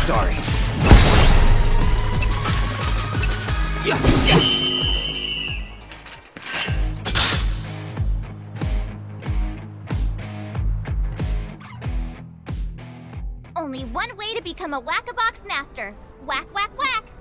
sorry. Only one way to become a whack-a-box master. Whack, whack, whack!